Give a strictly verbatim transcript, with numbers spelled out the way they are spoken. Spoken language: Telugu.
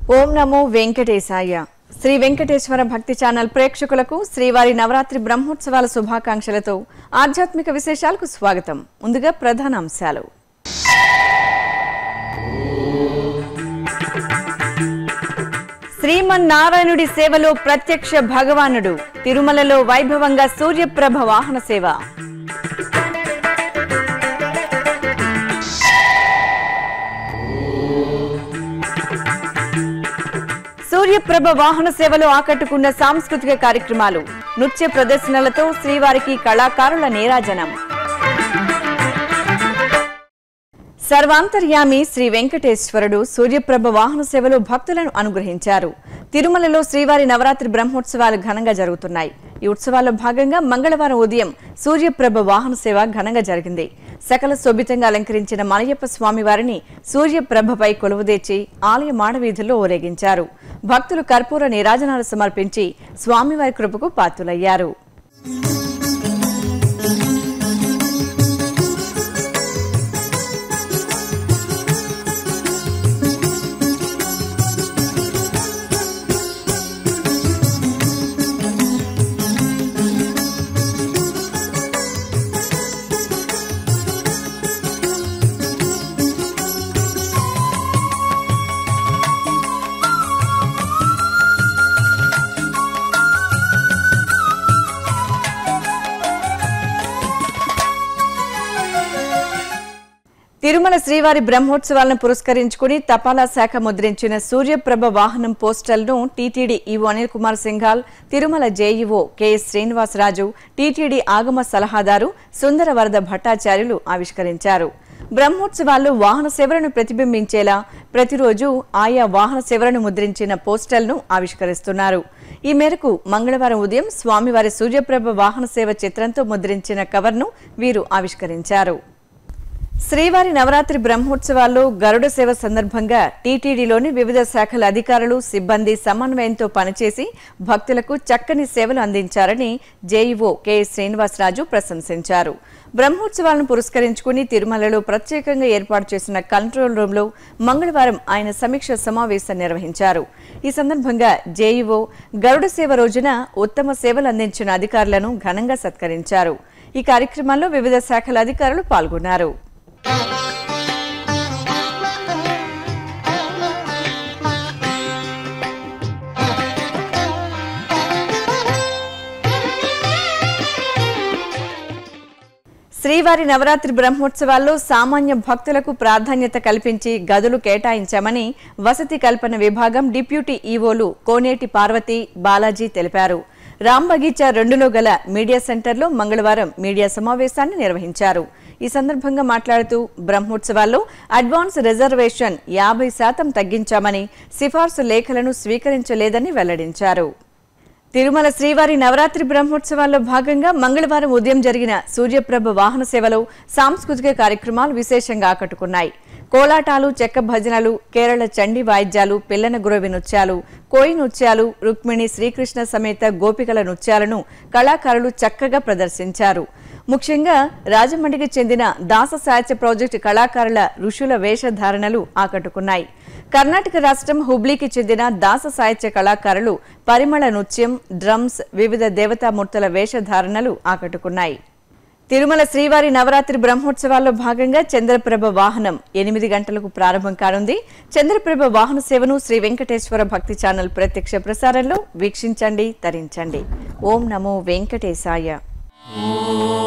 ఓం నమో వెంకటేశాయ. శ్రీ వెంకటేశ్వర భక్తి ఛానల్ ప్రేక్షకులకు శ్రీవారి నవరాత్రి బ్రహ్మోత్సవాల శుభాకాంక్షలతో ఆధ్యాత్మిక విశేషాలకు స్వాగతం. ముందుగా ప్రధాన అంశాలు. శ్రీమన్నారాయణుడి సేవలో ప్రత్యక్ష భగవానుడు. తిరుమలలో వైభవంగా సూర్యప్రభ వాహన సేవ. సూర్యప్రభ వాహన సేవలో ఆకట్టుకున్న సాంస్కృతిక కార్యక్రమాలు, నృత్య ప్రదర్శనలతో శ్రీవారికి కళాకారుల నీరాజనం. సర్వాంతర్యామి శ్రీ వెంకటేశ్వరుడు సూర్యప్రభ వాహన సేవలో భక్తులను అనుగ్రహించారు. తిరుమలలో శ్రీవారి నవరాత్రి బ్రహ్మోత్సవాలు ఘనంగా జరుగుతున్నాయి. ఈ ఉత్సవాల్లో భాగంగా మంగళవారం ఉదయం సూర్యప్రభ వాహన సేవ ఘనంగా జరిగింది. సకల శోభితంగా అలంకరించిన మలయప్ప స్వామి వారిని సూర్యప్రభపై కొలువుదీర్చి ఆలయ మాడవీధుల్లో ఊరేగించారు. భక్తులు కర్పూర నీరాజనాలు సమర్పించి స్వామివారి కృపకు పాత్రులయ్యారు. తిరుమల శ్రీవారి బ్రహ్మోత్సవాలను పురస్కరించుకుని తపాలా శాఖ ముద్రించిన సూర్యప్రభ వాహనం పోస్టర్లను TTD EO Anil Kumar Singhal, Tirumala JEO KS Srinivasaraju, TTD ఆగమ సలహాదారు సుందరవరద భట్టాచార్యులు ఆవిష్కరించారు. బ్రహ్మోత్సవాల్లో వాహన సేవలను ప్రతిబింబించేలా ప్రతిరోజు ఆయా వాహన సేవలను ముద్రించిన పోస్టర్లను ఆవిష్కరిస్తున్నారు. ఈ మేరకు మంగళవారం ఉదయం స్వామివారి సూర్యప్రభ వాహన సేవ చిత్రంతో ముద్రించిన కవర్ను వీరు ఆవిష్కరించారు. శ్రీవారి నవరాత్రి బ్రహ్మోత్సవాల్లో గరుడ సేవ సందర్భంగా టీటీడీలోని వివిధ శాఖల అధికారులు, సిబ్బంది సమన్వయంతో పనిచేసి భక్తులకు చక్కని సేవలు అందించారని జేఈఓ కెఎస్ శ్రీనివాసరాజు ప్రశంసించారు. బ్రహ్మోత్సవాలను పురస్కరించుకుని తిరుమలలో ప్రత్యేకంగా ఏర్పాటు చేసిన కంట్రోల్ రూమ్ లో మంగళవారం ఆయన సమీక్ష సమావేశం నిర్వహించారు. ఈ సందర్భంగా జేఈఓ గరుడ సేవ రోజున ఉత్తమ సేవలు అందించిన అధికారులను ఘనంగా సత్కరించారు. ఈ కార్యక్రమంలో వివిధ శాఖల అధికారులు పాల్గొన్నారు. శ్రీవారి నవరాత్రి బ్రహ్మోత్సవాల్లో సామాన్య భక్తులకు ప్రాధాన్యత కల్పించి గదులు కేటాయించామని వసతి కల్పన విభాగం డిప్యూటీ ఈవోలు కోనేటి పార్వతి, బాలాజీ తెలిపారు. రాంబగీచా రెండులో గల మీడియా సెంటర్లో మంగళవారం మీడియా సమావేశాన్ని నిర్వహించారు. ఈ సందర్భంగా మాట్లాడుతూ బ్రహ్మోత్సవాల్లో అడ్వాన్స్ రిజర్వేషన్ యాభై శాతం తగ్గించామని, సిఫార్సు లేఖలను స్వీకరించలేదని వెల్లడించారు. తిరుమల శ్రీవారి నవరాత్రి బ్రహ్మోత్సవాల్లో భాగంగా మంగళవారం ఉదయం జరిగిన సూర్యప్రభ వాహన సేవలో సాంస్కృతిక కార్యక్రమాలు విశేషంగా ఆకట్టుకున్నాయి. కోలాటాలు, చెక్క భజనలు, కేరళ చండీ వాయిద్యాలు, పిల్లన గురవి నృత్యాలు, కోయి నృత్యాలు, రుక్మిణి శ్రీకృష్ణ సమేత గోపికల నృత్యాలను కళాకారులు చక్కగా ప్రదర్శించారు. ముఖ్యంగా రాజమండ్రికి చెందిన దాస సాహిత్య ప్రాజెక్టు కళాకారుల ఋషుల వేషధారణలు ఆకట్టుకున్నాయి. కర్ణాటక రాష్ట్రం హుబ్లీకి చెందిన దాస సాహిత్య కళాకారులు పరిమళ నృత్యం, డ్రమ్స్, వివిధ దేవతామూర్తుల వేషధారణలు ఆకట్టుకున్నాయి. తిరుమల శ్రీవారి నవరాత్రి బ్రహ్మోత్సవాల్లో భాగంగా చంద్రప్రభ వాహనం ఎనిమిది గంటలకు ప్రారంభం కానుంది. చంద్రప్రభ వాహన సేవను శ్రీ వెంకటేశ్వర భక్తి ఛానల్ ప్రత్యక్ష ప్రసారంలో వీక్షించండి, తరించండి. ఓం నమో వెంకటేశాయ.